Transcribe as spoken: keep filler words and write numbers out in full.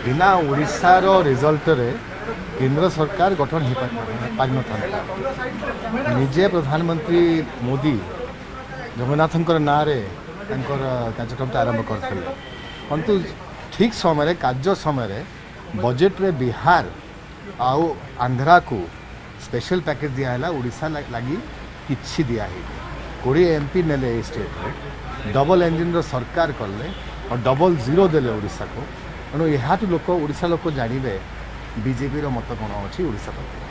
बिना ओडिशार रिजल्ट रे केंद्र सरकार गठन हो पार न निजे प्रधानमंत्री मोदी जगन्नाथ ना कार्यक्रम आरंभ करते परंतु ठीक समय कार्य समय बजेट रे बिहार आउ आंध्रा को स्पेशल पैकेज दिया ओडिशा लगी किछि दिया कोड़े एमपी नेले स्टेट रे डबल इंजिन रो सरकार कले और डबल जीरो देले ओडिशा को तेणु यहाँ लोक ओडिशा लोक जानवे बीजेपी रो मत कौन अच्छी ओडिशा प्रति।